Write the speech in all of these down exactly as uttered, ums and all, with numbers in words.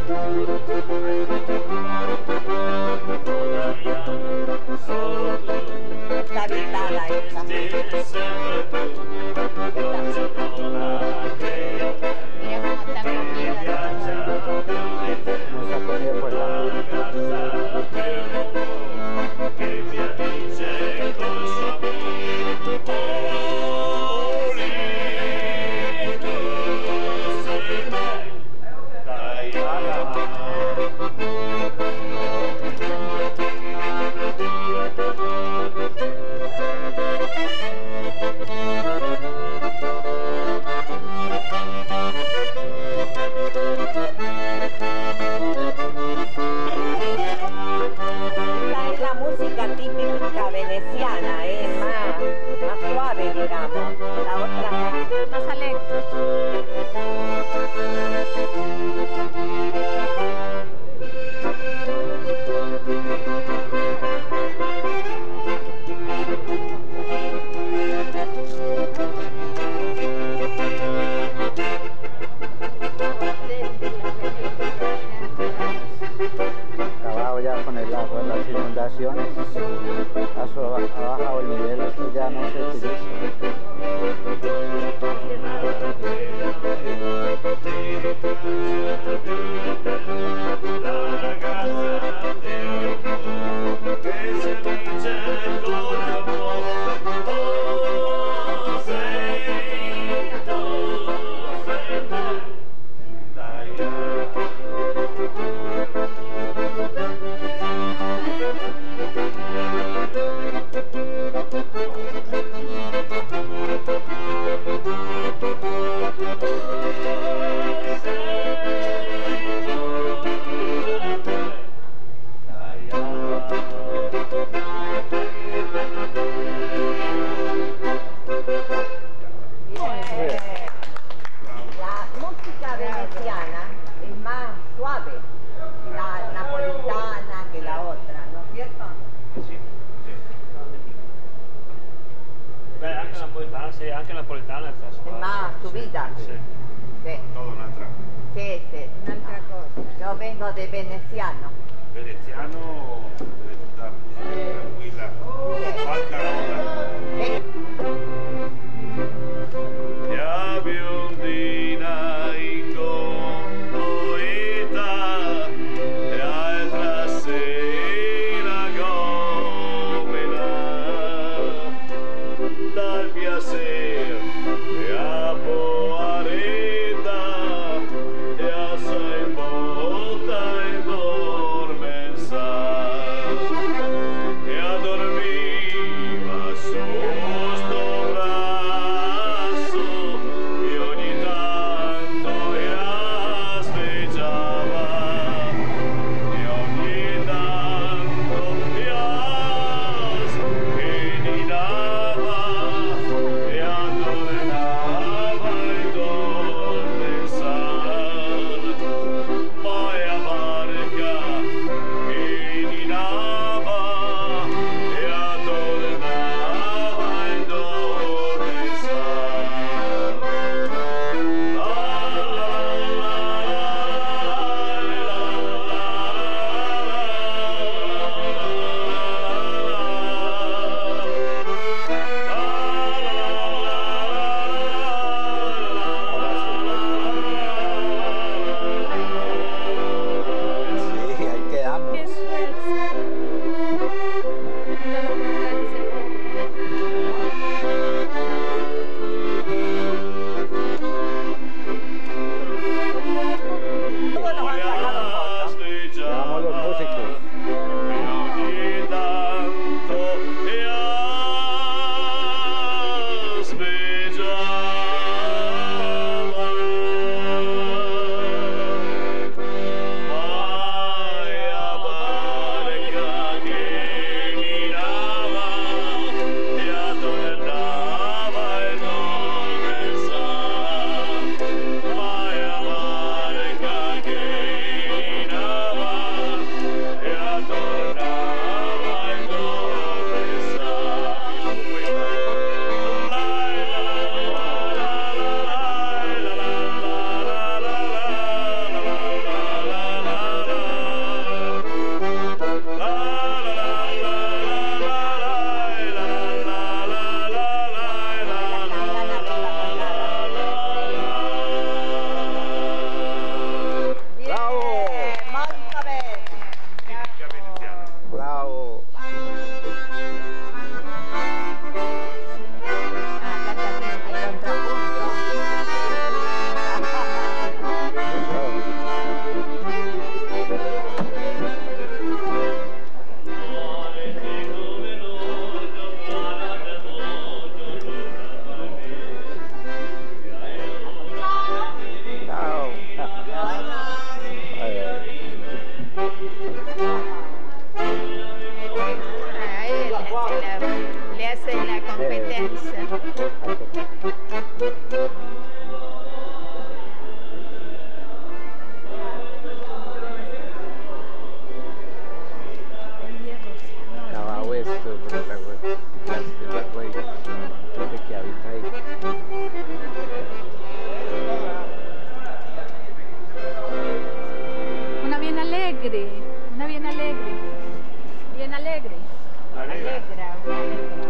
Está habitada esta. Mira cómo está comida. No está comida por la... Esta es la música típica veneciana, es más, más suave, digamos. La otra Más alegre. Acabado ya con el agua, las inundaciones, ha, su- ha bajado el nivel, esto ya no se utiliza. La música veneciana es más suave, la napolitana que la otra, ¿no es cierto? Sì, sì. Beh, anche la napoletana, sì, anche la napoletana è Es suave. más subida. Sì. Sí, Toda un'altra. sí, sí. Un'altra cosa. Yo vengo de veneciano. Veneziano deve tutta tranquilla. Falca roda. Sí. La biondina incondoita e altra sera gomena dal piacer e a poareta e a sai volta e dormensa. una alegre. Alegra. Alegra, una alegra.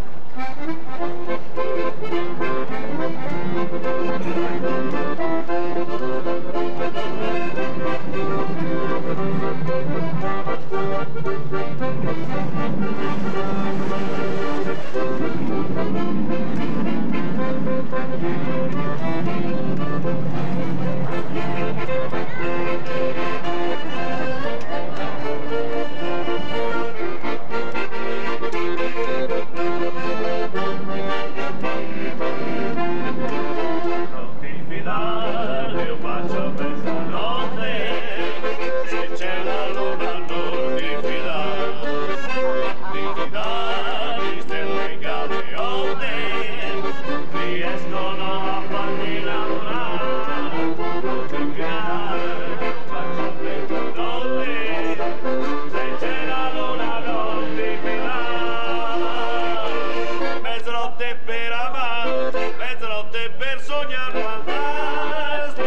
Non ti fidare, io faccio mezzanotte, se c'è la luna non ti fidare, ti fidare di stelle galeotte, riescono a farmi innamorare, non ti fidare, io faccio mezzanotte, se c'è la luna non ti fidare, mezzanotte per amare, mezzanotte per sognare fantastica.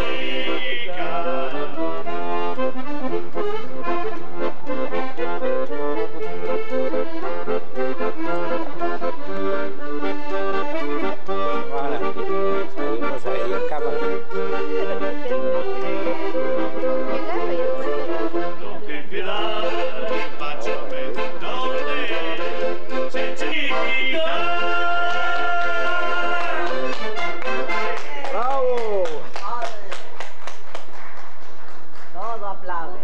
Adelante, salimos ahí en cámara. Non ti fidare, faccio mezzanotte, se c'è ¡Bravo! Todo aplaude.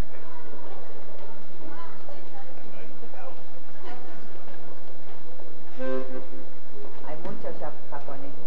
Hay muchos jap- japoneses.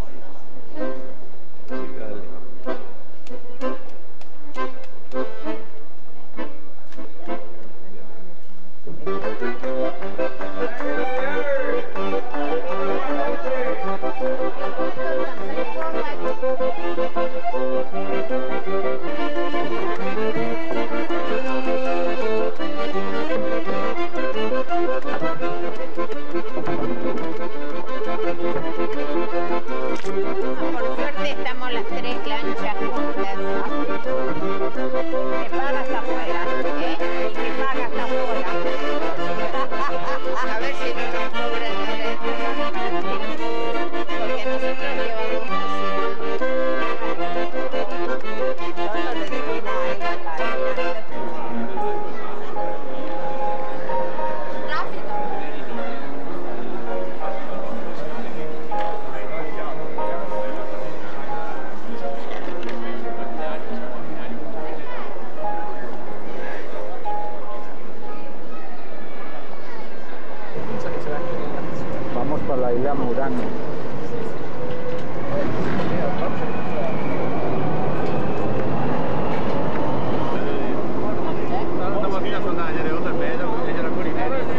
Por suerte estamos las tres lanchas juntas. Que paga hasta afuera. ¿Eh? El que paga hasta afuera. A ver si no nos cobran ahora. Porque nosotros llevamos Solo de esquina ahí, la esquina. Vamos para la isla Murano. Stamattina sono andati alle otto e mezza perché c'era fuori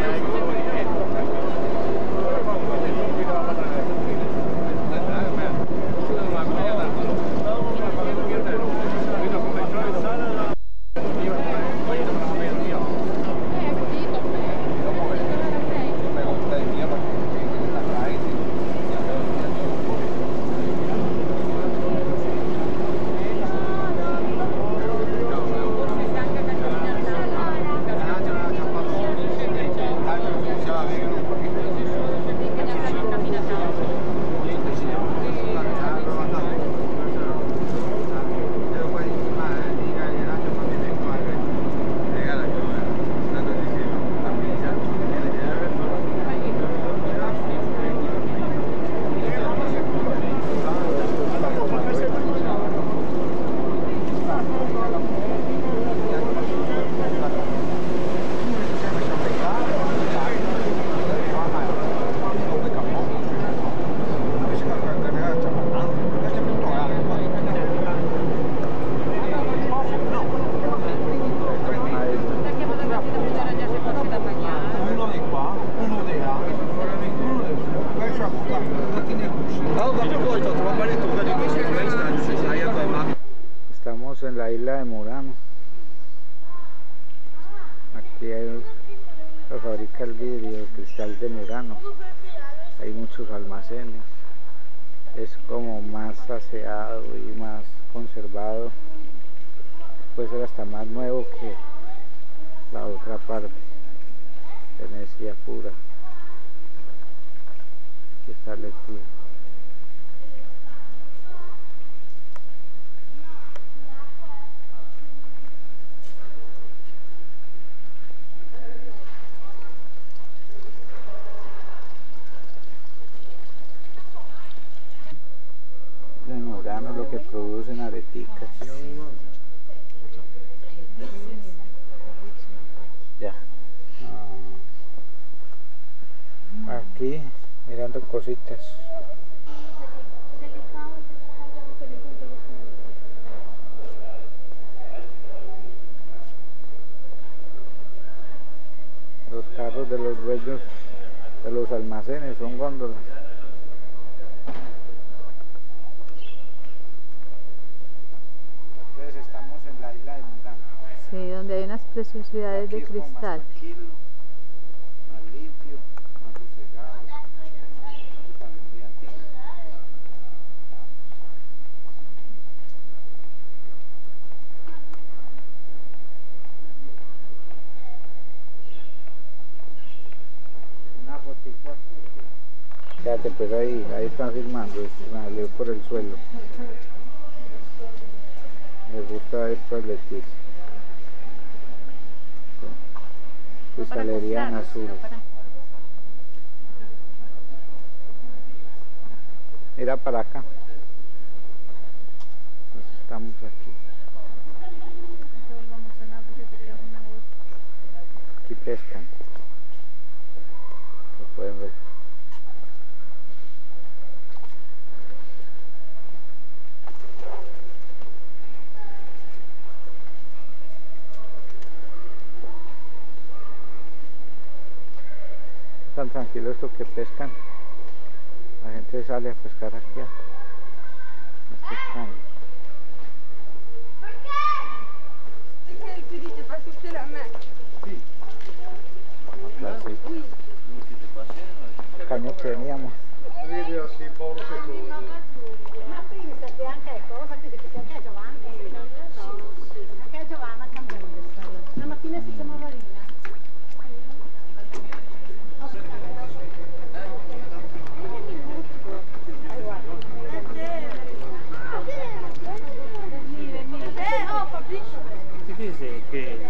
Estamos en la isla de Murano. Aquí hay, se fabrica el vidrio, el cristal de Murano. Hay muchos almacenes. Es como más aseado y más conservado. Puede ser hasta más nuevo que la otra parte. Venecia pura. Aquí está Leticia. En Urano lo que producen areticas. Ya. Ah. Aquí mirando cositas. Los carros de los dueños de los almacenes son góndolas. Entonces estamos en la isla de Murano. Sí, donde hay unas preciosidades Aquí de es como más cristal. tranquilo, más limpio, más sosegado. Esto también muy antiguo. Una fotico aquí. Quédate pues ahí, ahí están filmando, me leo por el suelo. Me gusta esto al Leticia. Cristalería en azul. Mira para acá. Entonces estamos aquí. Aquí pescan. Lo pueden ver. Tan tranquilo esto que pescan. La gente sale a pescar aquí a, a estos caños. Acá sí. El caño que veníamos. Ma pensa che anche cosa che perché anche Giovanna anche Giovanna cambiò. La mattina si chiamava Rina. Ti dice che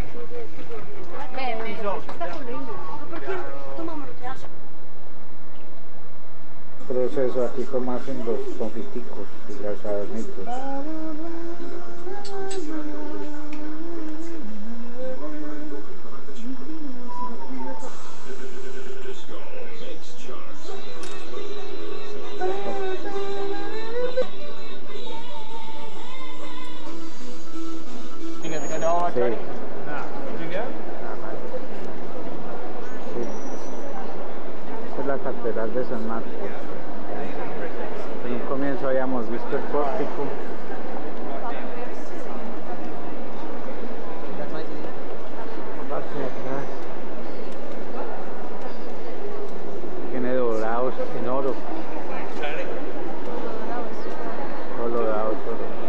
Proceso aquí como hacen los confiticos y los adornitos. Sí. Sí. Esta es la catedral de San Marcos. En un comienzo habíamos visto el pórtico. Hacia atrás. Tiene dorados en oro. Todo dorado, oro.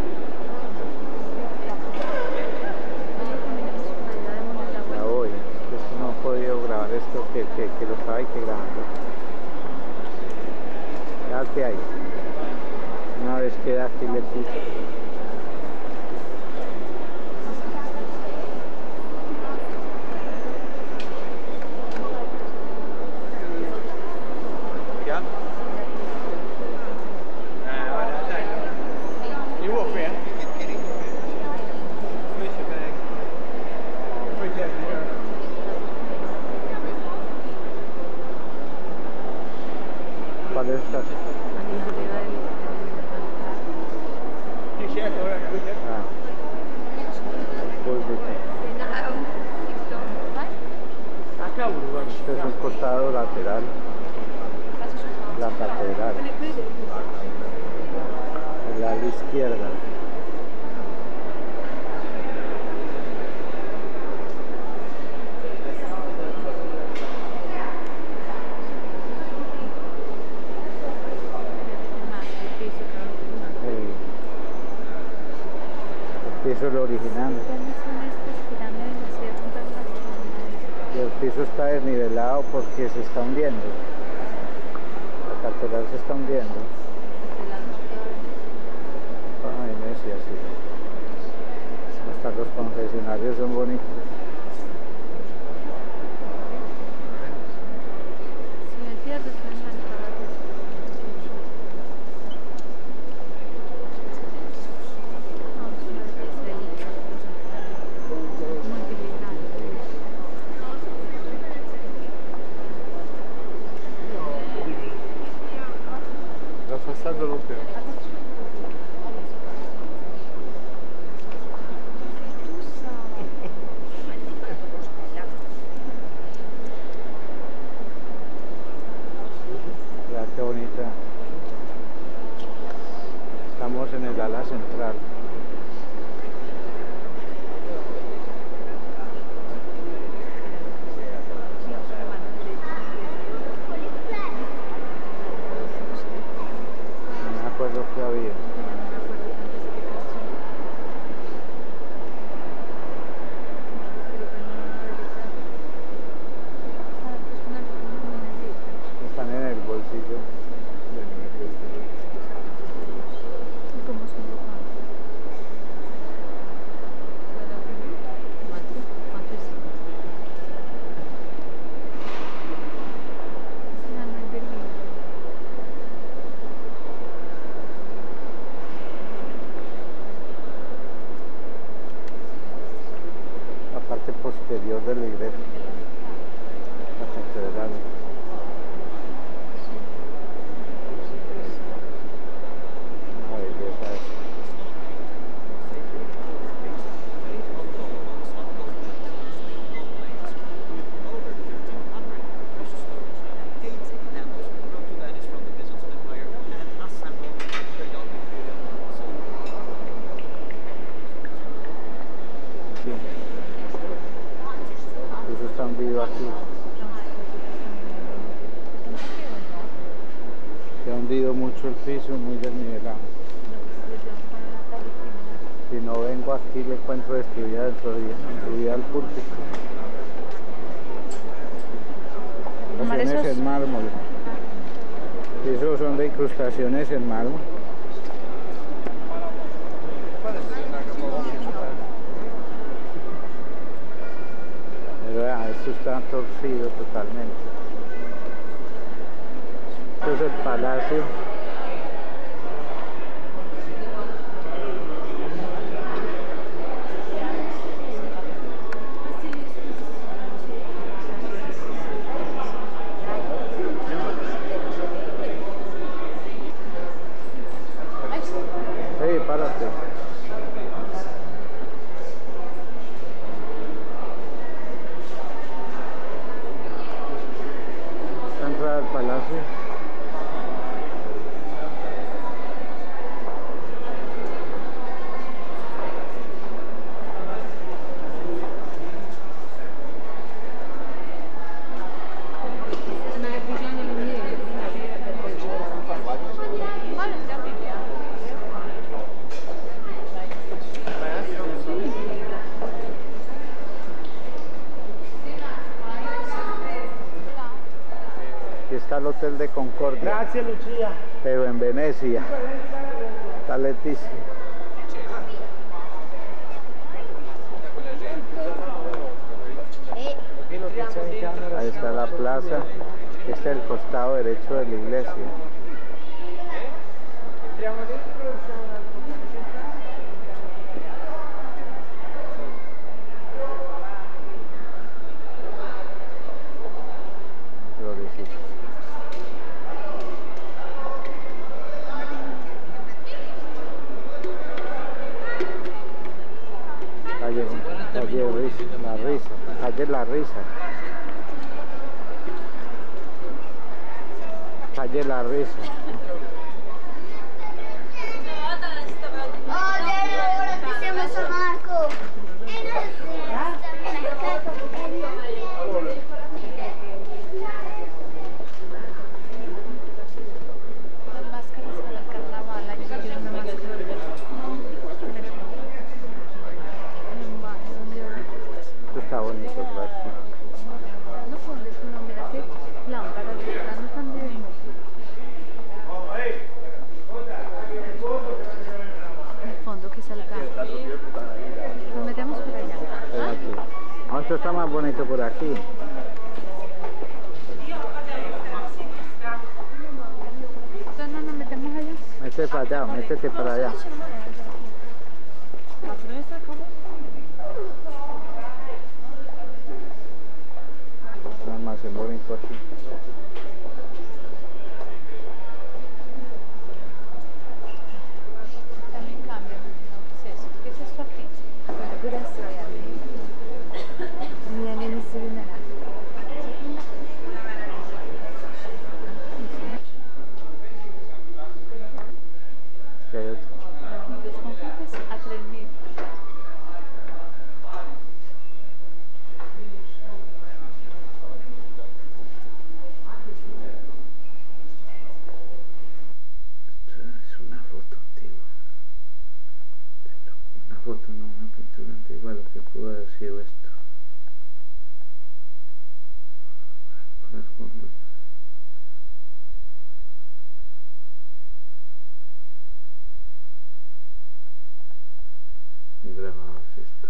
Ya voy. Pues no he podido grabar esto que, que, que lo estaba ahí que grabando. Ya que hay. Una vez queda aquí Leticia. ¿Cuál es esta? Ah, el púlpito. Este es un costado lateral. La catedral. El ala izquierda. Eso es lo original. Y el piso está desnivelado porque se está hundiendo. La catedral se está hundiendo. Ah, Venecia, sí. Hasta los confesionarios son bonitos. Si me pierdo, estoy en la entrada. No, es una estrellita. Muy brillante. La façade de l'opéra. Mira qué bonita. Estamos en el ala central. No me acuerdo qué había. Están en el bolsillo de mi vestido. ¿Cómo se llama? ¿Cuánto es? Se llama el Berlín. La parte posterior de la iglesia, la catedral. Una belleza esta. Sí. Eso está hundido aquí. Se ha hundido mucho el piso, muy desnivelado. Si no vengo aquí le encuentro destruida dentro de subida al púlpito. Incrustaciones en mármol. Esos son de incrustaciones en mármol. Pero vea, esto está torcido totalmente. Esto es el palacio. Hey, párate. Esta entrada al palacio. Aquí está el Hotel de Concordia. Grazie Lucia. Pero en Venecia. Está Leticia. Ahí está la plaza. Este es el costado derecho de la iglesia. Florecita. Calle, calle Risa, la risa, calle La Risa. Calle La Risa. Las máscaras para el carnaval, ahí se tiene una máscara de en un baño donde yo Esto está bonito por aquí. Esto está más bonito por aquí. Entonces no nos metemos allá. Métete para allá, métete para allá. Un almacén bonito aquí. También cambia. ¿Qué es eso? ¿Qué es esto aquí? ¿Qué hay otro? Los confites a tres mil. Esto es una foto antigua. Una foto, no, una pintura antigua, lo que pudo haber sido esto. Las góndolas. Y grababas esto.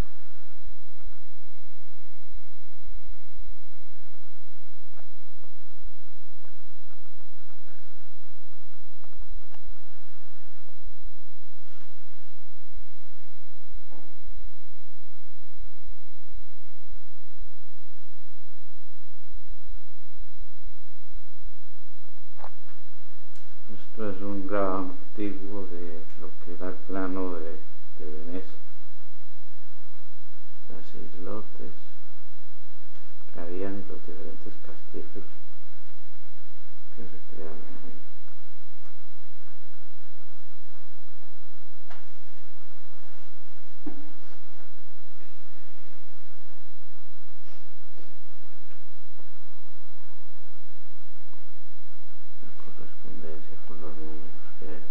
Esto es un grabado antiguo de lo que era el plano de, de Venecia. Las islotes que habían en los diferentes castillos que se crearon ahí. La correspondencia con los números que hay.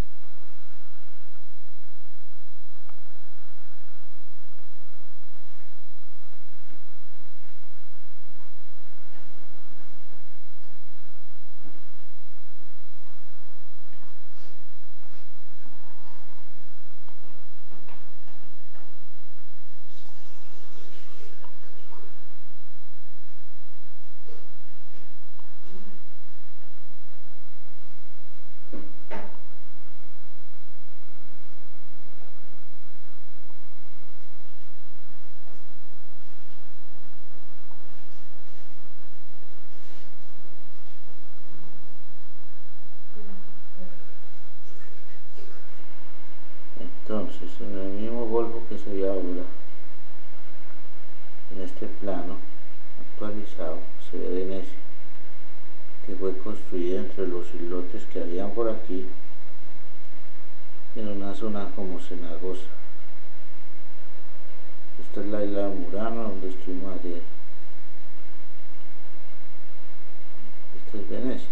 Entonces, en el mismo Volvo que se ve ahora, en este plano actualizado, se ve Venecia, que fue construida entre los islotes que habían por aquí, en una zona como cenagosa. Esta es la isla de Murano, donde estuvimos ayer. Esta es Venecia.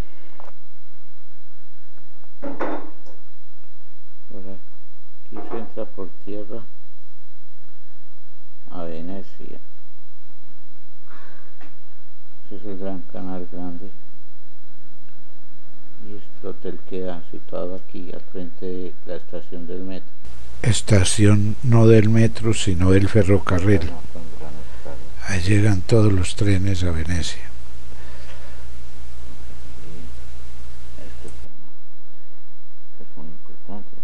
Ahora, aquí se entra por tierra a Venecia. Ese es el Gran Canal Grande. Y este hotel queda situado aquí al frente de la estación del metro. Estación no del metro, sino del ferrocarril. Ahí llegan todos los trenes a Venecia. Esto es muy importante.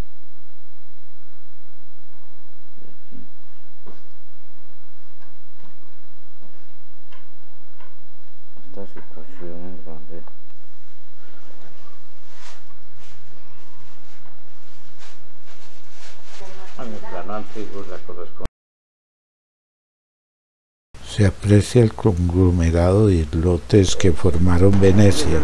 Esta situación es donde a mi plano antiguo la corresponde. Se aprecia el conglomerado de islotes que formaron Venecia.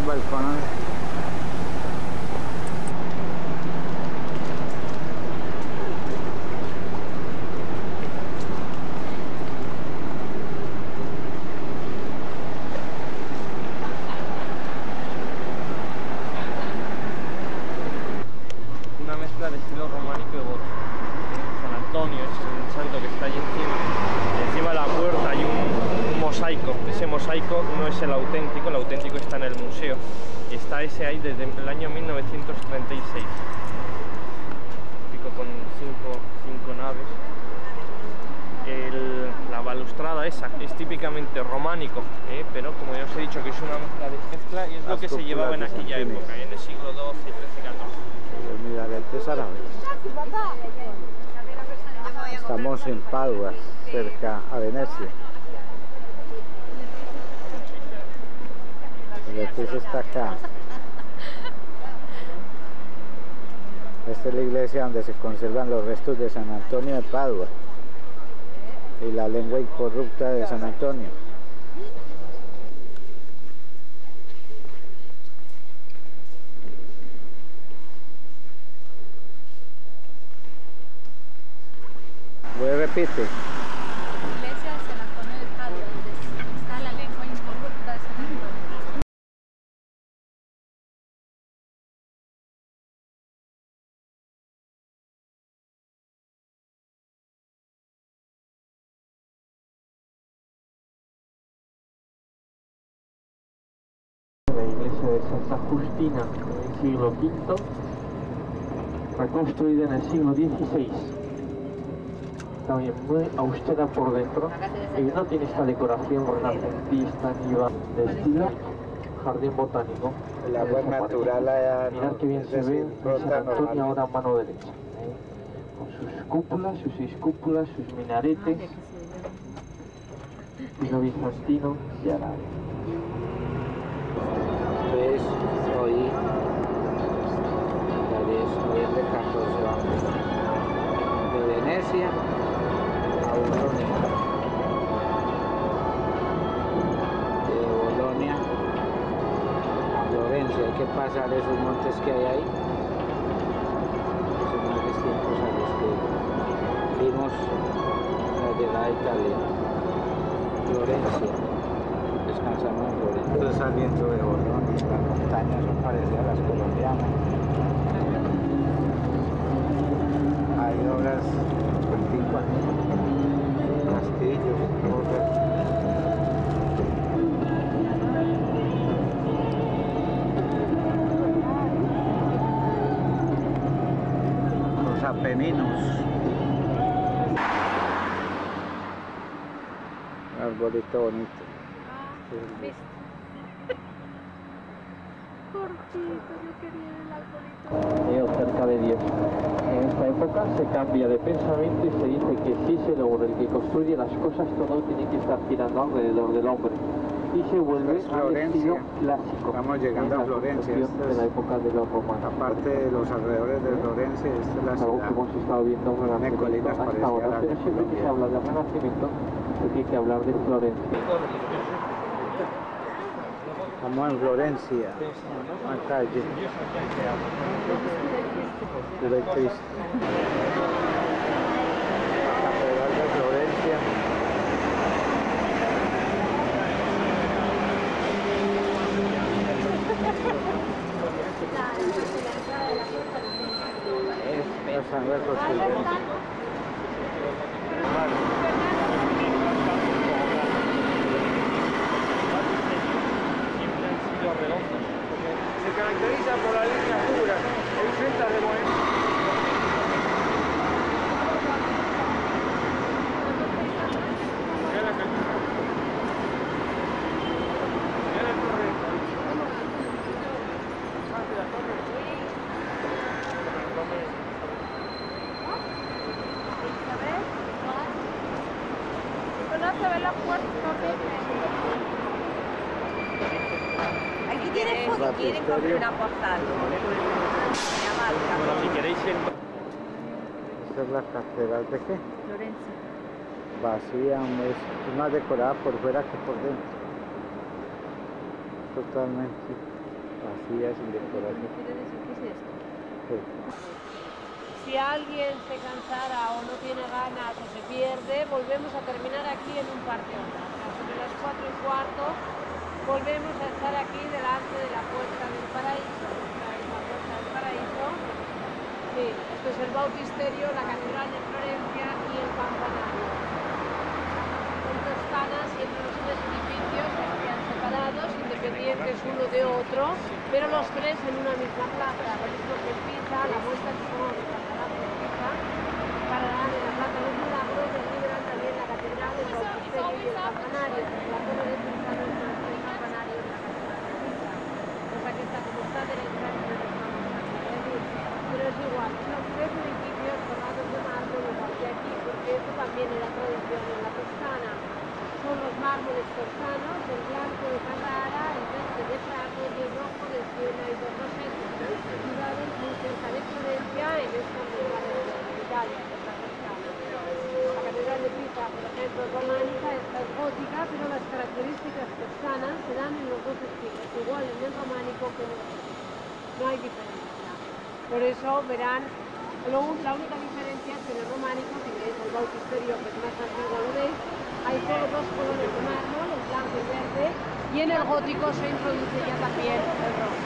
Una mezcla de estilo románico y gótico. San Antonio es el santo que está allí encima. Y encima de la puerta hay un, un mosaico. Ese mosaico no es el auténtico, el auténtico está en el museo. Y está ese ahí desde el año mil novecientos treinta y seis. Pico con cinco, cinco naves. El, la balustrada balaustrada esa, es típicamente románico, ¿eh? Pero como ya os he dicho que es una mezcla de mezcla y es lo Las que se llevaba en cúpulas aquella bizantinas. época, en el siglo doce, trece, catorce. Los minaretes árabes. Estamos en Padua, cerca a Venecia. El Betis está acá. Esta es la iglesia donde se conservan los restos de San Antonio de Padua y la lengua incorrupta de San Antonio. Voy a repite. Iglesia de San Antonio de Padua, donde está la lengua incorrupta de San Antonio. La iglesia de Santa Justina en el siglo quinto, reconstruida en el siglo dieciséis. También muy austera por dentro y no tiene esta decoración renacentista ni va de estilo jardín botánico. El agua natural allá, Mirad ¿no? que bien Es se decir, ve en brota San Antonio normal. ahora a mano derecha, ¿eh? Con sus cúpulas, sus seis cúpulas, sus minaretes y lo bizantino y árabe. Entonces, hoy, la diez de noviembre, catorce, vamos de Venecia a Bolonia, de Bolonia a Florencia. Hay que pasar esos montes que hay ahí, son más distintos a los que vimos la llegada a Italia. Florencia, descansamos en Florencia. Estoy saliendo de Bolonia, las montañas son parecidas a las colombianas. Hay obras antiguas, castillos, torres. Los Apeninos. Un arbolito bonito. ¿Viste? Jorgito, yo quería el arbolito. Dios cerca de Dios. En esta época se cambia de pensamiento y se dice que si es el hombre el que construye las cosas, todo tiene que estar girando alrededor del hombre. Y se vuelve Es al estilo Florencia. clásico. Estamos llegando en a la Florencia. construcción Esto de es- la época de los romanos. Aparte de los alrededores de Florencia, esta es la Es algo que ciudad. hemos estado viendo en Renacimiento colinas hasta parecidas ahora, a las pero de siempre que se Colombia. habla de Renacimiento se tiene que hablar de Florencia. Estamos en Florencia, una calle de Cristo. La Catedral de Florencia. Es la San Marcos Silvestre. Se caracteriza por la línea dura, exentas de movimiento. No se ve la puerta. Aquí tiene foto, si quieren comprar una postal. Me amarca. Bueno, si queréis ir... Esta es la Catedral de qué? Florencia. Vacía, es es más decorada por fuera que por dentro. Totalmente vacía, sin decoración. ¿Qué es esto? Sí. Si alguien se cansara o no tiene ganas o se pierde, volvemos a terminar aquí en un par de horas. Sobre las cuatro y cuarto volvemos a estar aquí delante de la puerta del paraíso. Esta es la puerta del paraíso. Sí, esto es el bautisterio, la catedral de Florencia y el campanario. En Toscana siempre los tres edificios estarían separados, independientes uno de otro, pero los tres en una misma plaza. Lo mismo que en Pisa, la vuelta supongo que pasará por Pisa, pararán en la Plaza de los Milagros y allí verán también la catedral del bautisterio tradición en la Toscana. Son los mármoles toscanos, el blanco de Carrara, el verde de Prato y el rojo de Siena y de Roseto, ciudades muy cerca de Florencia en esta zona de Italia, de la Toscana. La catedral de Pisa, por ejemplo, es románica, esta es gótica, pero las características toscanas se dan en los dos estilos, igual en el románico que en el gótico. No hay diferencia. Por eso verán, lo, la única diferencia es que en el románico, si veis el bautisterio que es más antiguo, lo veis, hay solo dos colores de mármol, el blanco y verde, y en el gótico se introduce ya también el rojo.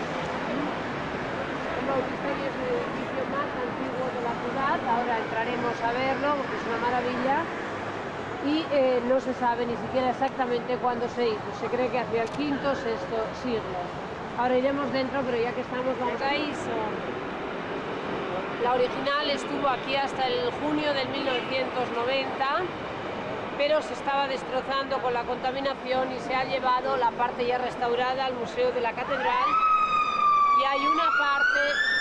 El bautisterio es el edificio más antiguo de la ciudad, ahora entraremos a verlo porque es una maravilla, y eh, no se sabe ni siquiera exactamente cuándo se hizo, se cree que hacia el quinto o sexto siglo. Ahora iremos dentro, pero ya que estamos vamos a ir. La original estuvo aquí hasta el junio del mil novecientos noventa, pero se estaba destrozando con la contaminación y se ha llevado la parte ya restaurada al Museo de la Catedral, y hay una parte.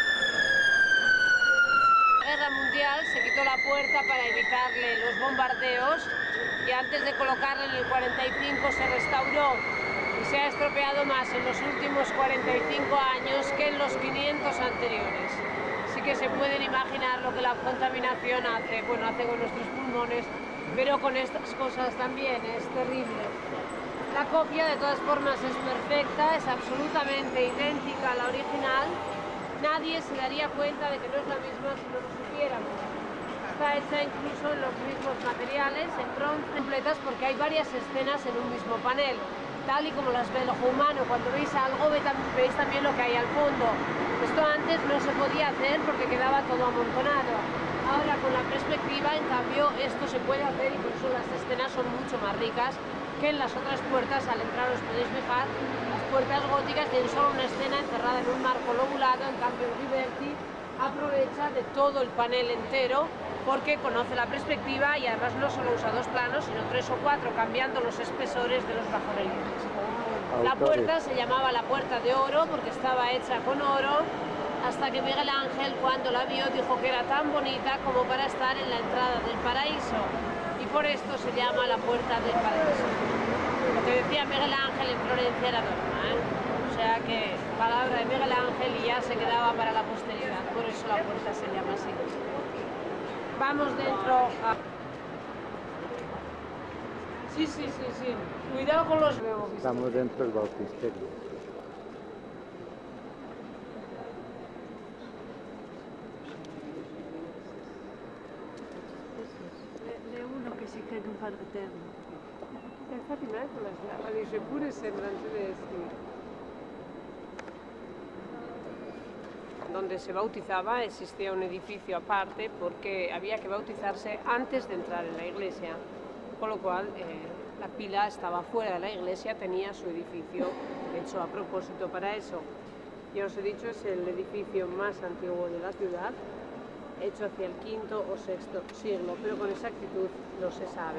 En la Guerra Mundial se quitó la puerta para evitarle los bombardeos y antes de colocarla en el cuarenta y cinco se restauró y se ha estropeado más en los últimos cuarenta y cinco años que en los quinientos anteriores. Así que se pueden imaginar lo que la contaminación hace, bueno, hace con nuestros pulmones, pero con estas cosas también es terrible. La copia de todas formas es perfecta, es absolutamente idéntica a la original. Nadie se daría cuenta de que no es la misma si no lo supiéramos. Está hecha incluso en los mismos materiales, en bronce, completas, porque hay varias escenas en un mismo panel, tal y como las ve el ojo humano. Cuando veis algo veis también lo que hay al fondo. Esto antes no se podía hacer porque quedaba todo amontonado. Ahora con la perspectiva, en cambio, esto se puede hacer y por eso las escenas son mucho más ricas que en las otras puertas. Al entrar os podéis fijar, las puertas góticas tienen solo una escena encerrada en un marco lobulado, en cambio Ghiberti aprovecha de todo el panel entero porque conoce la perspectiva y además no solo usa dos planos, sino tres o cuatro, cambiando los espesores de los bajorrelieves. La puerta se llamaba la Puerta de Oro porque estaba hecha con oro, hasta que Miguel Ángel, cuando la vio, dijo que era tan bonita como para estar en la entrada del paraíso, y por esto se llama la Puerta del Paraíso. Lo que decía Miguel Ángel en Florencia era dogma, ¿eh? O sea que palabra de Miguel Ángel y ya se quedaba para la posteridad, por eso la puerta se llama así. Vamos dentro a... Sí, sí, sí, sí. Cuidado con los... Estamos dentro del bautisterio. Le uno che si crede un padre eterno. Infatti non è con la dice pure sembran tedeschi. Donde se bautizaba existía un edificio aparte porque había que bautizarse antes de entrar en la iglesia, con lo cual eh, la pila estaba fuera de la iglesia, tenía su edificio hecho a propósito para eso. Ya os he dicho, es el edificio más antiguo de la ciudad, hecho hacia el quinto o sexto siglo, pero con exactitud no se sabe.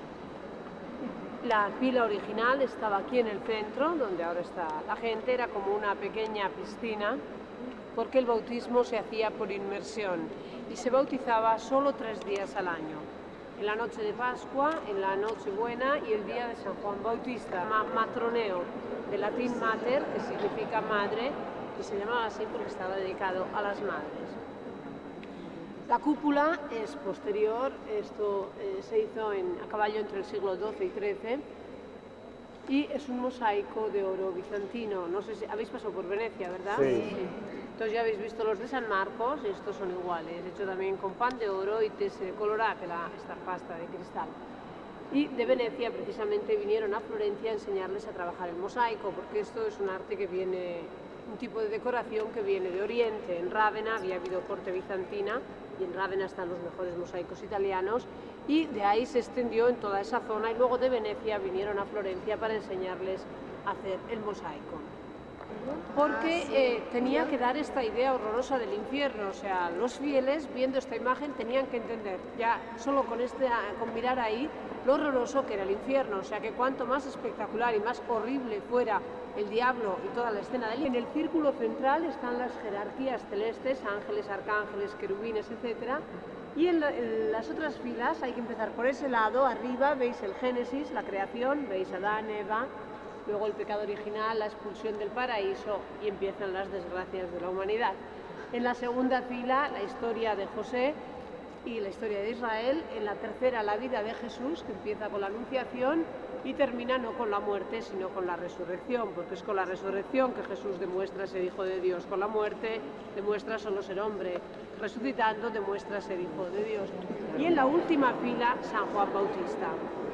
La pila original estaba aquí en el centro, donde ahora está la gente, era como una pequeña piscina, porque el bautismo se hacía por inmersión y se bautizaba solo tres días al año, en la noche de Pascua, en la Nochebuena y el día de San Juan Bautista. Matroneo, de latín mater, que significa madre, y se llamaba así porque estaba dedicado a las madres. La cúpula es posterior, esto eh, se hizo en, a caballo entre el siglo doce y trece, y es un mosaico de oro bizantino. No sé si habéis pasado por Venecia, ¿verdad? Sí. Sí. Entonces ya habéis visto los de San Marcos, estos son iguales, hecho también con pan de oro y tessere colorate, la, esta pasta de cristal. Y de Venecia precisamente vinieron a Florencia a enseñarles a trabajar el mosaico, porque esto es un arte que viene, un tipo de decoración que viene de Oriente. En Rávena había habido corte bizantina y en Rávena están los mejores mosaicos italianos, y de ahí se extendió en toda esa zona y luego de Venecia vinieron a Florencia para enseñarles a hacer el mosaico. Porque eh, tenía que dar esta idea horrorosa del infierno, o sea, los fieles viendo esta imagen tenían que entender ya solo con, este, con mirar ahí lo horroroso que era el infierno, o sea que cuanto más espectacular y más horrible fuera el diablo y toda la escena de él. En el círculo central están las jerarquías celestes, ángeles, arcángeles, querubines, etcétera, Y en, la, en las otras filas hay que empezar por ese lado, arriba veis el Génesis, la creación, veis a Adán, Eva, luego el pecado original, la expulsión del paraíso y empiezan las desgracias de la humanidad. En la segunda fila la historia de José y la historia de Israel, en la tercera la vida de Jesús, que empieza con la anunciación y termina no con la muerte sino con la resurrección, porque es con la resurrección que Jesús demuestra ser hijo de Dios, con la muerte demuestra solo ser hombre, resucitando demuestra ser hijo de Dios. Y en la última fila San Juan Bautista,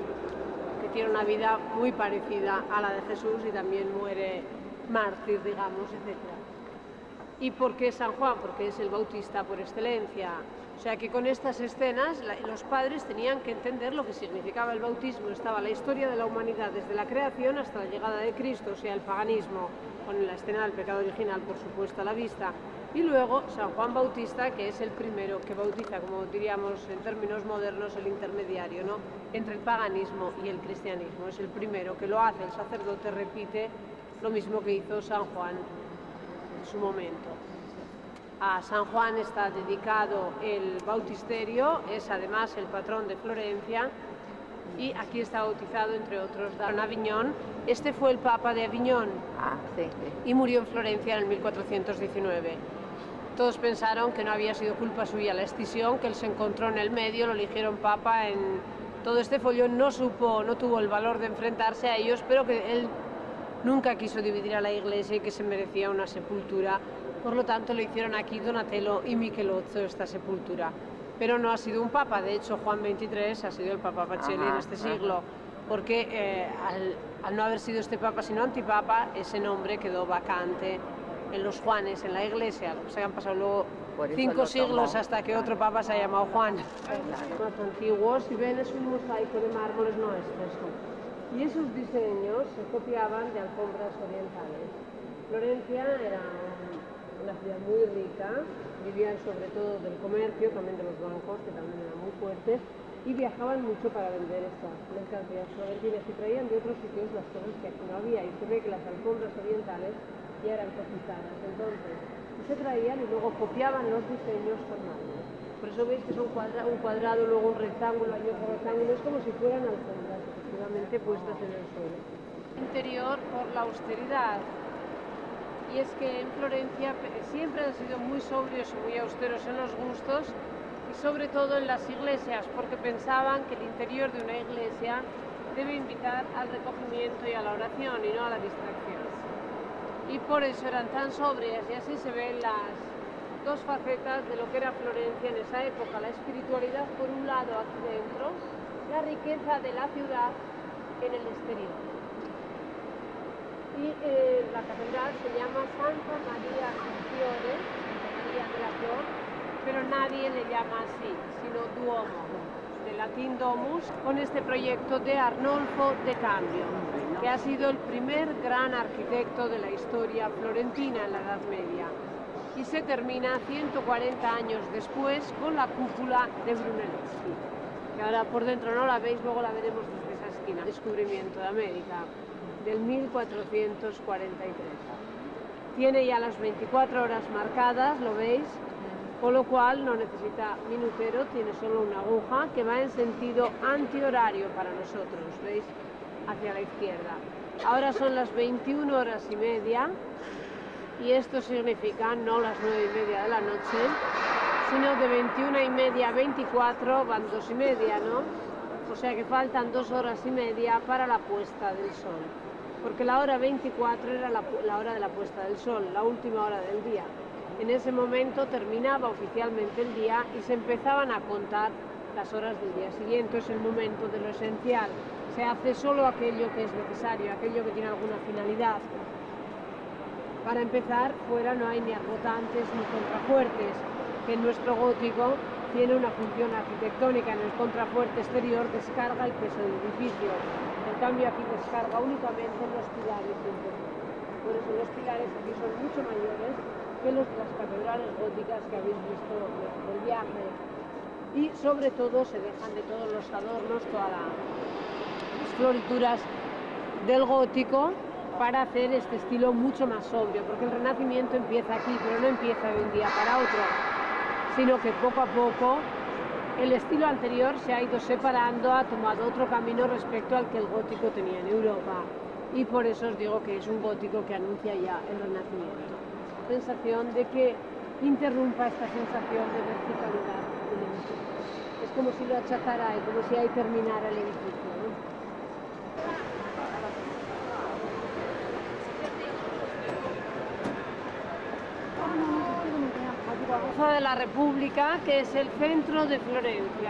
que tiene una vida muy parecida a la de Jesús y también muere mártir, digamos, etcétera. ¿Y por qué San Juan? Porque es el bautista por excelencia. O sea que con estas escenas la, los padres tenían que entender lo que significaba el bautismo. Estaba la historia de la humanidad desde la creación hasta la llegada de Cristo, o sea, el paganismo, con la escena del pecado original, por supuesto, a la vista. Y luego San Juan Bautista, que es el primero que bautiza, como diríamos en términos modernos, el intermediario, ¿no?, entre el paganismo y el cristianismo. Es el primero que lo hace, el sacerdote repite lo mismo que hizo San Juan en su momento. A San Juan está dedicado el bautisterio, es además el patrón de Florencia y aquí está bautizado, entre otros, en Aviñón. Este fue el Papa de Aviñón Ah, sí, sí. y murió en Florencia en el mil cuatrocientos diecinueve. Todos pensaron que no había sido culpa suya la escisión, que él se encontró en el medio, lo eligieron Papa en todo este follón, no supo, no tuvo el valor de enfrentarse a ellos, pero que él nunca quiso dividir a la Iglesia y que se merecía una sepultura. Por lo tanto, le hicieron aquí Donatello y Michelozzo esta sepultura. Pero no ha sido un papa, de hecho Juan veintitrés ha sido el Papa Pacelli en este siglo, porque eh, al, al no haber sido este papa sino antipapa, ese nombre quedó vacante en los Juanes, en la Iglesia. Lo que se han pasado luego cinco siglos hasta que otro papa se ha llamado Juan. Más antiguos, si ven, es un mosaico de mármoles nuestros. Y esos diseños se copiaban de alfombras orientales. Florencia era una ciudad muy rica, vivían sobre todo del comercio, también de los bancos, que también eran muy fuertes, y viajaban mucho para vender estas mercancías florentinas y traían de otros sitios las cosas que aquí no había. Y se ve que las alfombras orientales ya eran cotizadas, entonces se traían y luego copiaban los diseños con mármol. Por eso veis que son cuadra un cuadrado, luego un rectángulo, y otro rectángulo, es como si fueran alfombras, efectivamente puestas en el suelo. Interior por la austeridad. Y es que en Florencia siempre han sido muy sobrios y muy austeros en los gustos y sobre todo en las iglesias, porque pensaban que el interior de una iglesia debe invitar al recogimiento y a la oración y no a la distracción. Y por eso eran tan sobrias y así se ven las dos facetas de lo que era Florencia en esa época, la espiritualidad por un lado aquí dentro, la riqueza de la ciudad en el exterior. Y eh, la catedral se llama Santa María Fiore, Santa María de la Flor, pero nadie le llama así, sino Duomo, de latín domus, con este proyecto de Arnolfo de Cambio, que ha sido el primer gran arquitecto de la historia florentina en la Edad Media. Y se termina ciento cuarenta años después con la cúpula de Brunelleschi, que ahora por dentro no la veis, luego la veremos desde esa esquina. Descubrimiento de América, del mil cuatrocientos cuarenta y tres. Tiene ya las veinticuatro horas marcadas, lo veis, con lo cual no necesita minutero, tiene solo una aguja que va en sentido antihorario para nosotros, ¿veis? Hacia la izquierda. Ahora son las veintiuna horas y media y esto significa no las nueve y media de la noche, sino de veintiuna y media a veinticuatro van dos y media, ¿no? O sea que faltan dos horas y media para la puesta del sol. Porque la hora veinticuatro era la, la hora de la puesta del sol, la última hora del día. En ese momento terminaba oficialmente el día y se empezaban a contar las horas del día siguiente. Es el momento de lo esencial. Se hace solo aquello que es necesario, aquello que tiene alguna finalidad. Para empezar, fuera no hay ni arbotantes ni contrafuertes, que en nuestro gótico tiene una función arquitectónica. En el contrafuerte exterior descarga el peso del edificio. En cambio aquí descarga únicamente en los pilares interiores. Por eso los pilares aquí son mucho mayores que los de las catedrales góticas que habéis visto del viaje. Y sobre todo se dejan de todos los adornos, todas las florituras del gótico para hacer este estilo mucho más sobrio, porque el Renacimiento empieza aquí, pero no empieza de un día para otro, sino que poco a poco el estilo anterior se ha ido separando, ha tomado otro camino respecto al que el gótico tenía en Europa. Y por eso os digo que es un gótico que anuncia ya el Renacimiento. Sensación de que interrumpa esta sensación de verticalidad del edificio. Es como si lo achatara y como si ahí terminara el edificio, ¿no? Plaza de la República, que es el centro de Florencia.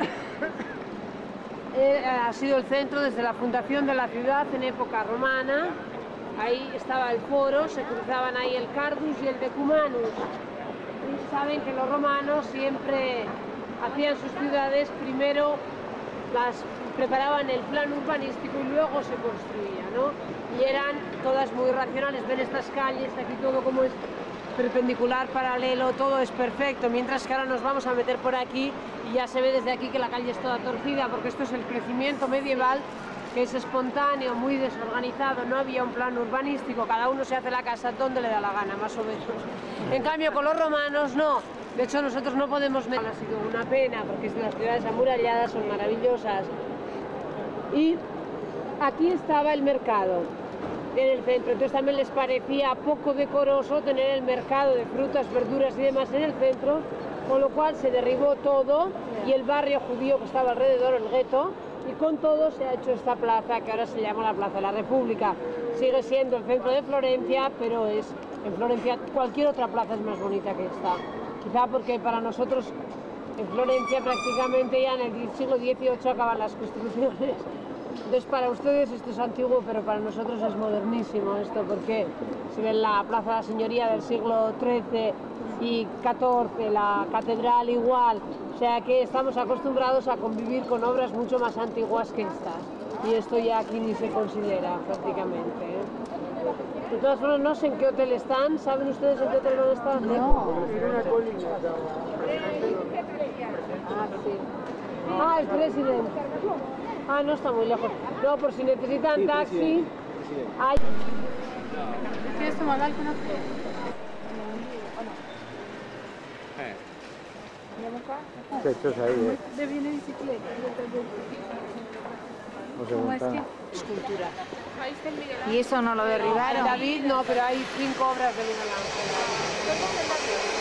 Eh, ha sido el centro desde la fundación de la ciudad en época romana. Ahí estaba el foro, se cruzaban ahí el Cardus y el Decumanus. Y saben que los romanos siempre hacían sus ciudades, primero las preparaban el plan urbanístico y luego se construía, ¿no? Y eran todas muy racionales. Ven estas calles, aquí todo como es perpendicular, paralelo, todo es perfecto, mientras que ahora nos vamos a meter por aquí y ya se ve desde aquí que la calle es toda torcida, porque esto es el crecimiento medieval, que es espontáneo, muy desorganizado, no había un plan urbanístico, cada uno se hace la casa donde le da la gana, más o menos. En cambio con los romanos no, de hecho nosotros no podemos... Ha sido una pena, porque las ciudades amuralladas son maravillosas. Y aquí estaba el mercado, en el centro, entonces también les parecía poco decoroso tener el mercado de frutas, verduras y demás en el centro, con lo cual se derribó todo y el barrio judío que estaba alrededor, el gueto, y con todo se ha hecho esta plaza que ahora se llama la Plaza de la República. Sigue siendo el centro de Florencia, pero es en Florencia cualquier otra plaza es más bonita que esta. Quizá porque para nosotros en Florencia prácticamente ya en el siglo dieciocho acaban las construcciones. Entonces para ustedes esto es antiguo, pero para nosotros es modernísimo esto, porque si ven la Plaza de la Señoría del siglo trece y catorce, la catedral igual, o sea que estamos acostumbrados a convivir con obras mucho más antiguas que estas, y esto ya aquí ni se considera prácticamente, ¿eh? De todas formas, no sé en qué hotel están, ¿saben ustedes en qué hotel van a estar? No. Ah, sí. Ah, el presidente. Ah, no está muy lejos. No, por si necesitan sí, taxi. Presidente. Hay... ¿Quieres tomar algo? No? Eh. Estos ahí, ¿eh? De viene bicicleta. ¿Cómo es que? Escultura. ¿Y eso no lo derribaron? David no, pero hay cinco obras de Miguel Ángel.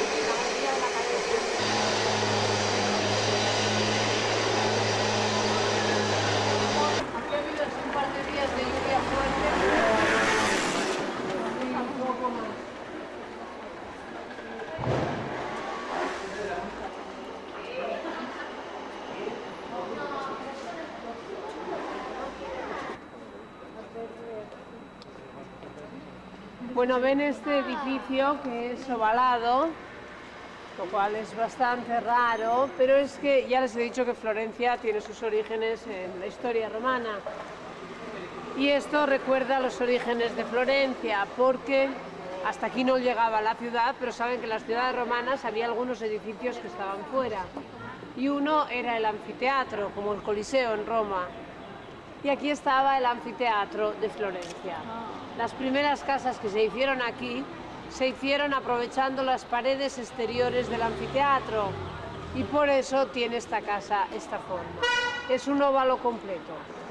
Bueno, ven este edificio que es ovalado, lo cual es bastante raro, pero es que ya les he dicho que Florencia tiene sus orígenes en la historia romana. Y esto recuerda los orígenes de Florencia, porque hasta aquí no llegaba la ciudad, pero saben que en las ciudades romanas había algunos edificios que estaban fuera. Y uno era el anfiteatro, como el Coliseo en Roma. Y aquí estaba el anfiteatro de Florencia. Las primeras casas que se hicieron aquí se hicieron aprovechando las paredes exteriores del anfiteatro y por eso tiene esta casa esta forma. Es un óvalo completo.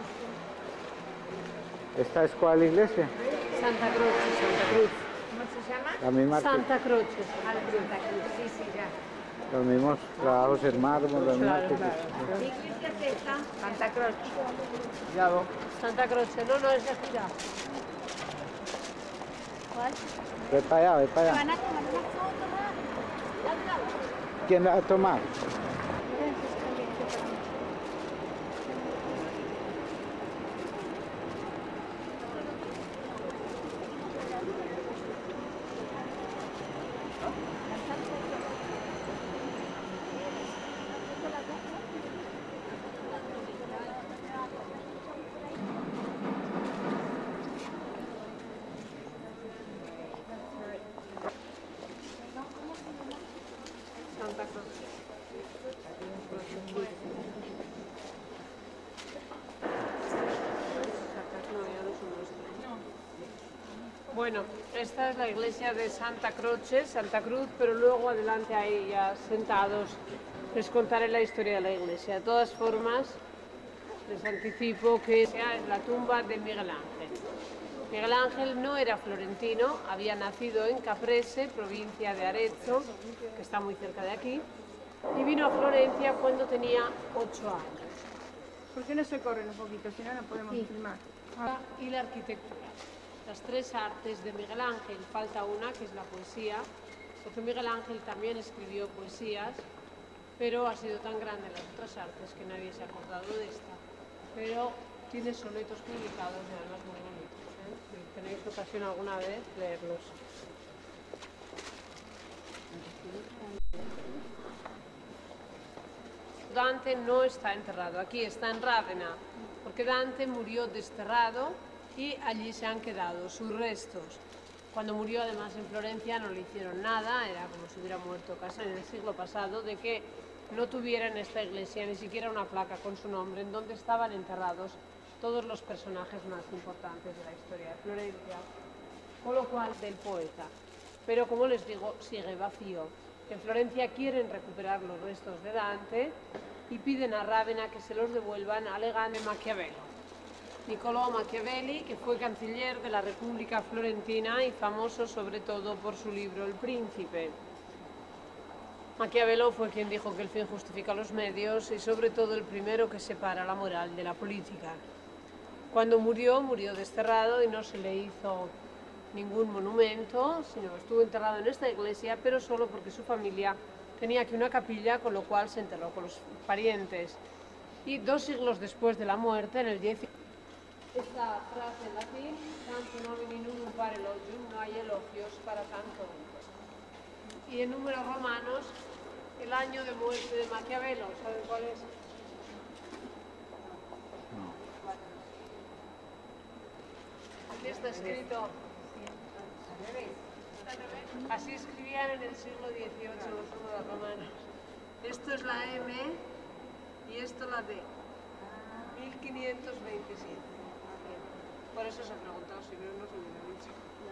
¿Esta es cuál iglesia? Santa Croce, Santa Cruz. ¿Cómo se llama? La misma Santa Croce. Santa Cruz, sí, sí, ya. Los mismos trabajos en mármol, los mismos arquitectos. ¿Qué iglesia es esta? Santa Croce. Santa Croce, no, no, es de gira. ¿Cuál? Ve para allá, ve para allá. Van a tomar una foto. ¿Quién la va a tomar? Bueno, esta es la iglesia de Santa Croce, Santa Cruz, pero luego adelante ahí ya sentados les contaré la historia de la iglesia. De todas formas, les anticipo que es la tumba de Miguel Ángel. Miguel Ángel no era florentino, había nacido en Caprese, provincia de Arezzo, que está muy cerca de aquí, y vino a Florencia cuando tenía ocho años. ¿Por qué no se corren un poquito? Si no, no podemos Sí. filmar. Y la arquitectura. Las tres artes de Miguel Ángel, falta una que es la poesía, porque Miguel Ángel también escribió poesías, pero ha sido tan grande las otras artes que nadie se ha acordado de esta. Pero tiene sonetos publicados y además muy bonitos, ¿eh? Si tenéis ocasión alguna vez, leerlos. Dante no está enterrado, aquí está en Rávena, porque Dante murió desterrado y allí se han quedado sus restos. Cuando murió además en Florencia no le hicieron nada, era como si hubiera muerto casi en el siglo pasado, de que no tuviera en esta iglesia ni siquiera una placa con su nombre en donde estaban enterrados todos los personajes más importantes de la historia de Florencia, con lo cual del poeta. Pero como les digo, sigue vacío. En Florencia quieren recuperar los restos de Dante y piden a Rávena que se los devuelvan alegando Maquiavelo. Niccolò Machiavelli, que fue canciller de la República Florentina y famoso sobre todo por su libro El Príncipe. Maquiavelo fue quien dijo que el fin justifica los medios y sobre todo el primero que separa la moral de la política. Cuando murió, murió desterrado y no se le hizo ningún monumento, sino estuvo enterrado en esta iglesia, pero solo porque su familia tenía aquí una capilla, con lo cual se enterró con los parientes. Y dos siglos después de la muerte, en el diez... Esta frase en latín, tanto nomini nulum par elogium, no hay elogios para tanto. Y en números romanos, el año de muerte de Maquiavelo, ¿saben cuál es? Aquí está escrito. Así escribían en el siglo dieciocho los números romanos. Esto es la M y esto la D. mil quinientos veintisiete. Por eso se ha preguntado si no nos hubiera dicho.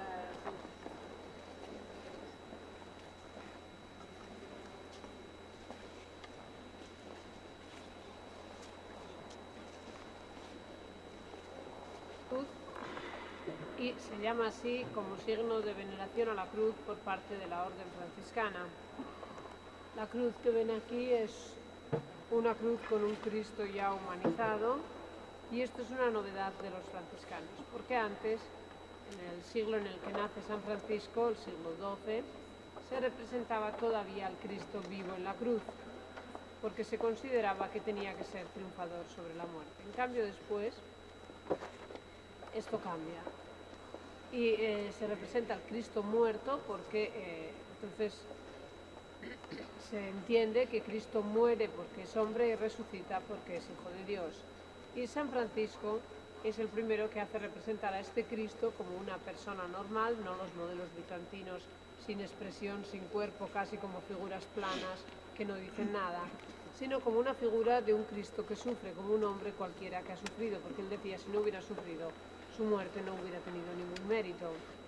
Y se llama así como signo de veneración a la cruz por parte de la Orden Franciscana. La cruz que ven aquí es una cruz con un Cristo ya humanizado, y esto es una novedad de los franciscanos, porque antes, en el siglo en el que nace San Francisco, el siglo doce, se representaba todavía al Cristo vivo en la cruz, porque se consideraba que tenía que ser triunfador sobre la muerte. En cambio después, esto cambia. Y eh, se representa al Cristo muerto porque eh, entonces se entiende que Cristo muere porque es hombre y resucita porque es hijo de Dios. Y San Francisco es el primero que hace representar a este Cristo como una persona normal, no los modelos bizantinos sin expresión, sin cuerpo, casi como figuras planas que no dicen nada, sino como una figura de un Cristo que sufre, como un hombre cualquiera que ha sufrido, porque él decía, si no hubiera sufrido, su muerte no hubiera tenido ningún mérito.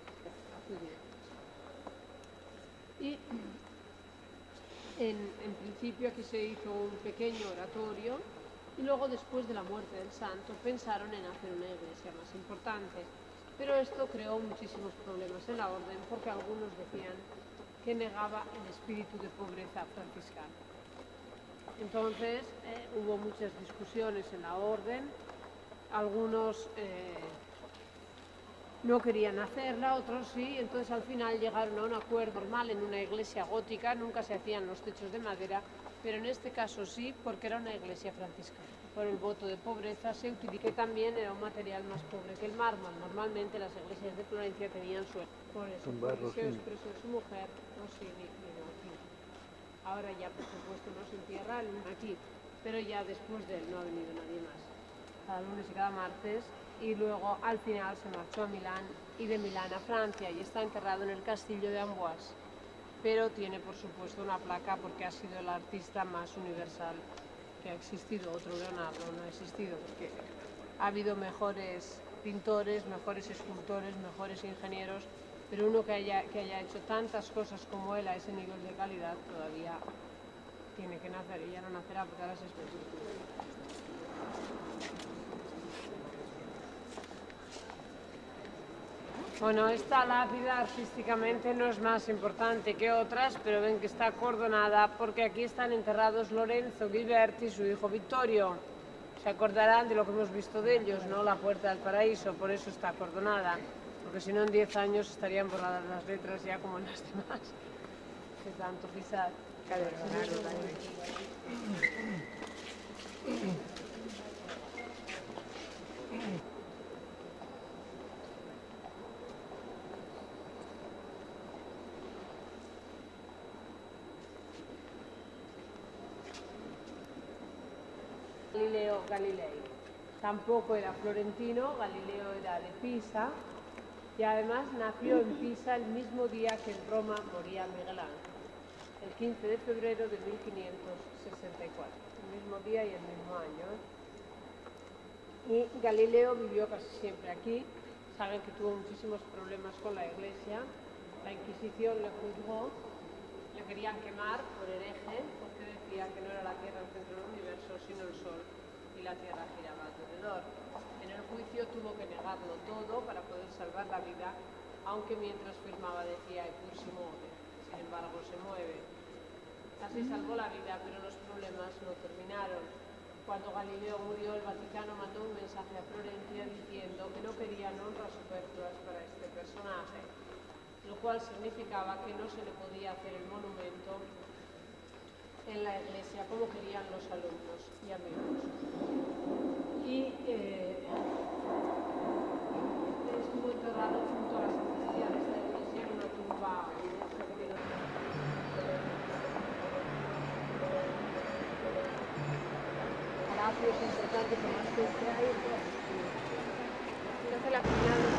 Y en, en principio aquí se hizo un pequeño oratorio y luego después de la muerte del santo pensaron en hacer una iglesia más importante. Pero esto creó muchísimos problemas en la orden porque algunos decían que negaba el espíritu de pobreza franciscana. Entonces eh, hubo muchas discusiones en la orden, algunos eh, no querían hacerla, otros sí, entonces al final llegaron a un acuerdo normal en una iglesia gótica, nunca se hacían los techos de madera, pero en este caso sí, porque era una iglesia franciscana. Por el voto de pobreza se utilizó, que también era un material más pobre que el mármol. Normalmente las iglesias de Florencia tenían suelo. Por eso, porque se expresó su mujer, Rossini, vino aquí. Ahora ya, por supuesto, no se entierra aquí, pero ya después de él no ha venido nadie más. Cada lunes y cada martes, y luego al final se marchó a Milán y de Milán a Francia y está enterrado en el castillo de Amboise. Pero tiene, por supuesto, una placa porque ha sido el artista más universal que ha existido. Otro Leonardo no ha existido porque ha habido mejores pintores, mejores escultores, mejores ingenieros, pero uno que haya, que haya hecho tantas cosas como él a ese nivel de calidad todavía tiene que nacer y ya no nacerá porque ahora se espera. Bueno, esta lápida artísticamente no es más importante que otras, pero ven que está acordonada porque aquí están enterrados Lorenzo Ghiberti y su hijo Vittorio. Se acordarán de lo que hemos visto de ellos, ¿no? La puerta del paraíso, por eso está acordonada, porque si no en diez años estarían borradas las letras ya como en las demás. De tanto pisar. Galileo Galilei. Tampoco era florentino, Galileo era de Pisa y además nació en Pisa el mismo día que en Roma moría Miguel Ángel, el quince de febrero de mil quinientos sesenta y cuatro, el mismo día y el mismo año. ¿eh? Y Galileo vivió casi siempre aquí. Saben que tuvo muchísimos problemas con la Iglesia, la Inquisición le juzgó, le querían quemar por hereje, porque decía que no era la Tierra el centro del universo, sino el Sol, y la Tierra giraba alrededor. En el juicio tuvo que negarlo todo para poder salvar la vida, aunque mientras firmaba decía "Eppur si muove", sin embargo se mueve. Así salvó la vida, pero los problemas no terminaron. Cuando Galileo murió, el Vaticano mandó un mensaje a Florencia diciendo que no querían honras superfluas para este personaje, lo cual significaba que no se le podía hacer el monumento en la iglesia como querían los alumnos y amigos. Y eh, estuvo enterrado junto a las sacristía de esta iglesia en una tumba. Palacios importantes como este que hay. Entonces la final de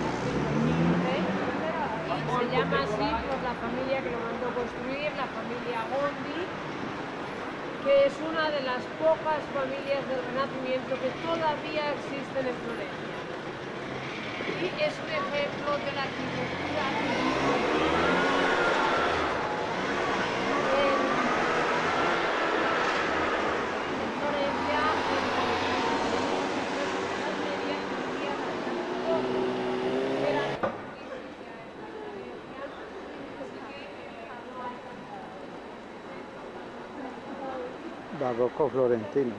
se llama así por la familia que lo mandó construir, la familia Gondi, que es una de las pocas familias del Renacimiento que todavía existen en Florencia. Y es un ejemplo de la arquitectura en Florencia, barroco florentino.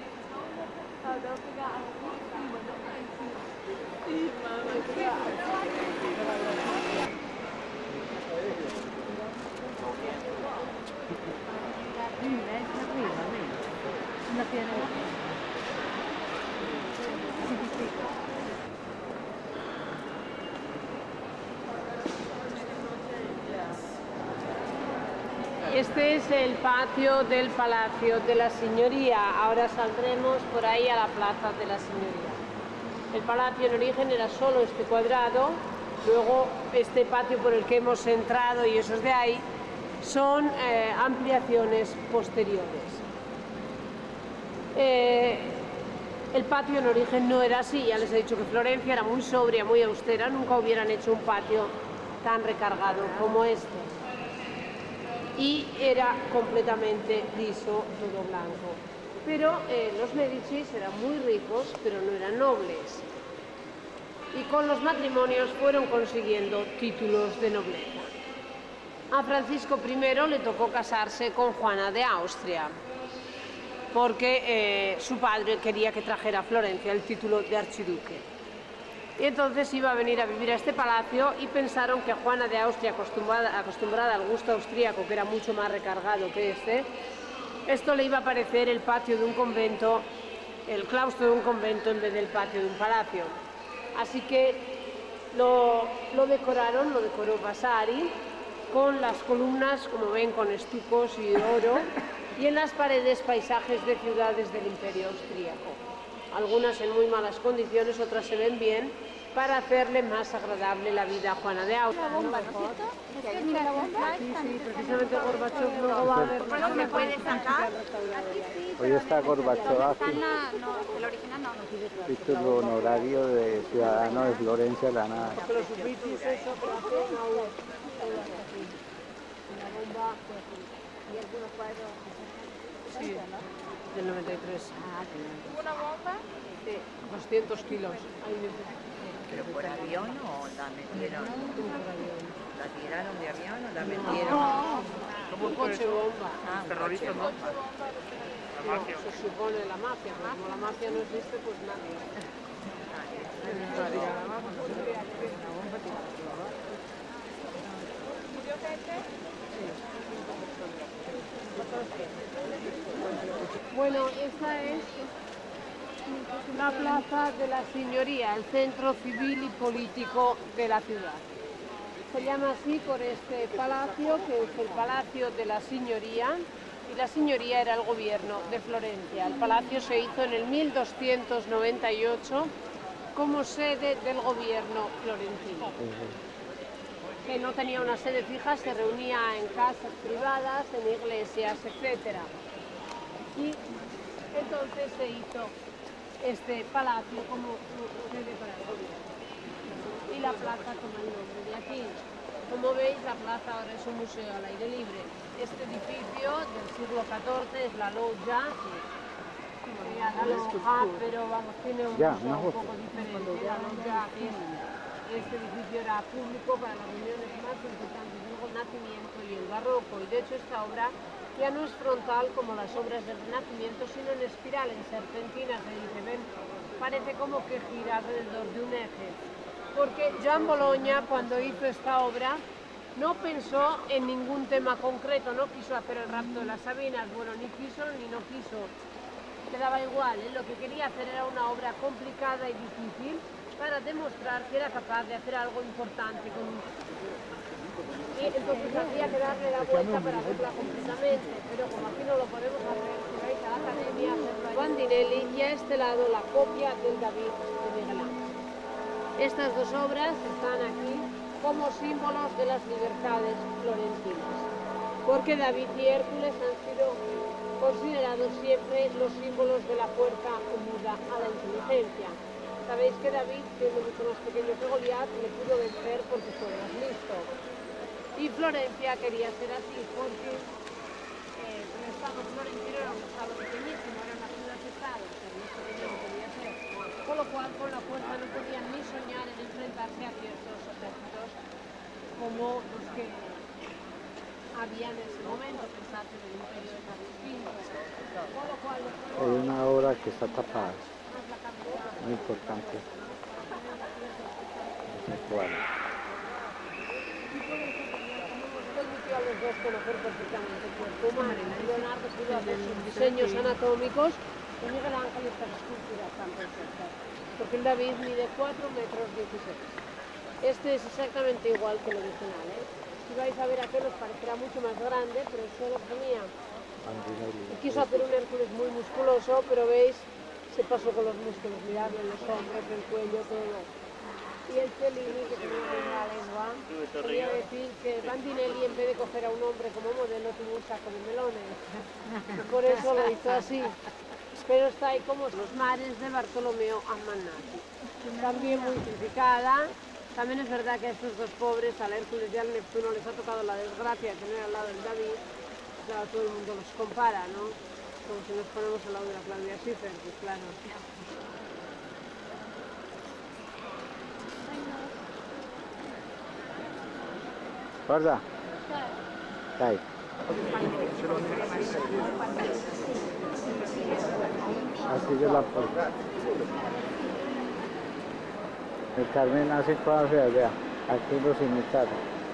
Este es el patio del Palacio de la Signoria. Ahora saldremos por ahí a la Plaza de la Signoria. El palacio en origen era solo este cuadrado, luego este patio por el que hemos entrado y esos de ahí son eh, ampliaciones posteriores. Eh, el patio en origen no era así, ya les he dicho que Florencia era muy sobria, muy austera, nunca hubieran hecho un patio tan recargado como este. Y era completamente liso, todo blanco. Pero eh, los Médicis eran muy ricos, pero no eran nobles. Y con los matrimonios fueron consiguiendo títulos de nobleza. A Francisco primero le tocó casarse con Juana de Austria, porque eh, su padre quería que trajera a Florencia el título de archiduque. Y entonces iba a venir a vivir a este palacio y pensaron que a Juana de Austria, acostumbrada, acostumbrada al gusto austríaco, que era mucho más recargado que este, esto le iba a parecer el patio de un convento, el claustro de un convento en vez del patio de un palacio. Así que lo, lo decoraron, lo decoró Vasari, con las columnas, como ven, con estucos y oro, y en las paredes paisajes de ciudades del Imperio Austríaco. Algunas en muy malas condiciones, otras se ven bien, para hacerle más agradable la vida a Juana de Austria. La bomba, ¿no es cierto? Es que mira la bomba. Sí, sí, precisamente Gorbachev luego va a ver... ¿Por dónde puedes sacar? Hoy está Gorbachov aquí, Está en la... No, el original no. título honorario de ciudadano de Florencia, la nada. Porque los subitis, eso, pero hace una U. La bomba, pues, y algunos cuadros. Sí, del noventa y tres. Ah, que no. ¿Una bomba? Sí, doscientos kilos. Ahí dentro. ¿Pero por avión o la metieron? Por avión. ¿La tiraron de avión o la metieron? Como un coche bomba. Ah, un terrorista, coche ¿no? bomba. La mafia. Se supone la mafia, pero como la mafia no existe, pues nadie. Bueno, esta es la Plaza de la Señoría, el centro civil y político de la ciudad. Se llama así por este palacio, que es el Palacio de la Signoria, y la Signoria era el gobierno de Florencia. El palacio se hizo en el mil doscientos noventa y ocho como sede del gobierno florentino, que no tenía una sede fija, se reunía en casas privadas, en iglesias, etcétera. Y entonces se hizo este palacio como sede para el gobierno. Y la plaza toma el nombre de aquí. Como veis, la plaza ahora es un museo al aire libre. Este edificio del siglo catorce es la loggia, sería la loja, pero vamos, tiene un Ya, uso una un foto. poco diferente. La loggia es, este edificio era público para las reuniones más importantes del Renacimiento y el Barroco, y de hecho esta obra ya no es frontal como las obras del Renacimiento, sino en espiral, en serpentina, se dice, ven, parece como que gira alrededor de un eje. Porque Gian Bologna, cuando hizo esta obra, no pensó en ningún tema concreto, no quiso hacer el rapto de las Sabinas, bueno, ni quiso ni no quiso, le daba igual, ¿eh? Lo que quería hacer era una obra complicada y difícil para demostrar que era capaz de hacer algo importante con un... Y entonces había que darle la vuelta para hacerla completamente, pero como aquí no lo podemos hacer, si vais a la academia, hacerlo Bandinelli, y a este lado la copia del David de Miguel Ángel. Estas dos obras están aquí como símbolos de las libertades florentinas, porque David y Hércules han sido considerados siempre los símbolos de la fuerza unida a la inteligencia. Sabéis que David, siendo mucho más pequeño que Goliat, le pudo vencer porque fue más listo. Y Florencia quería ser así porque eh, el Estado florentino era un Estado pequeñísimo, era una ciudad-estado, pero no pequeño no podía ser. Con lo cual, con la fuerza no podían ni soñar en enfrentarse a ciertos ejércitos como los que había en ese momento, pensad en el imperio de Carlos quinto. Con lo cual, Hay una obra que está tapada, muy importante. Ese cuadro. permitió a los dos conocer perfectamente el cuerpo humano. Leonardo pudo hacer sus diseños anatómicos y Miguel Ángel estas esculturas tan perfectas, porque el David mide cuatro metros dieciséis. Este es exactamente igual que el original, ¿eh? Si vais a ver aquel os parecerá mucho más grande, pero eso lo tenía. Y quiso hacer un Hércules muy musculoso, pero veis, se pasó con los músculos, miradlo en los hombros, el cuello, todo. Y el Cellini, que tenía que ir a la lengua, quería decir que Bandinelli, en vez de coger a un hombre como modelo, tuvo un saco de melones. Por eso lo hizo así. Pero está ahí como los mares de Bartolomeo Ammanati. También muy criticada. También es verdad que a estos dos pobres, al Hércules y al Neptuno, les ha tocado la desgracia de tener al lado del David. Claro, todo el mundo los compara, ¿no? Como si nos ponemos al lado de la Claudia Schiffer, pues claro. Guarda. Dai. Así yo la puerta. El Carmen hace cosas feas, vea. Aquí los imitaron.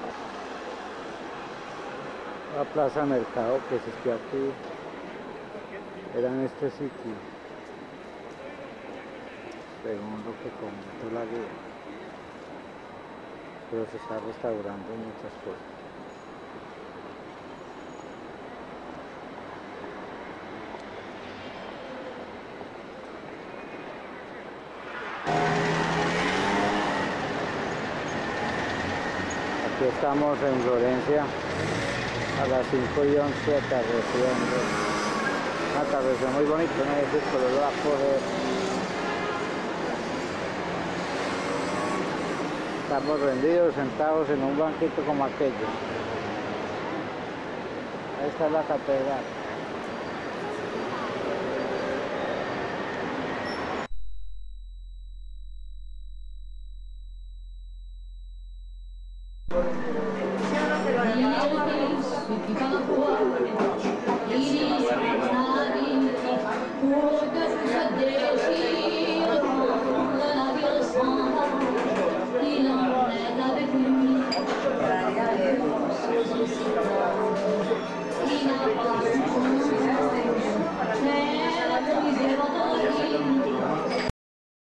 La plaza mercado que existió aquí era en este sitio, según lo que comentó la guía, pero se está restaurando muchas cosas. Aquí estamos en Florencia a las cinco y once atardeciendo. Un atardecer muy bonito, ¿no? Ese color va a poder. Estamos rendidos, sentados en un banquito como aquello. Ahí está la catedral. Reina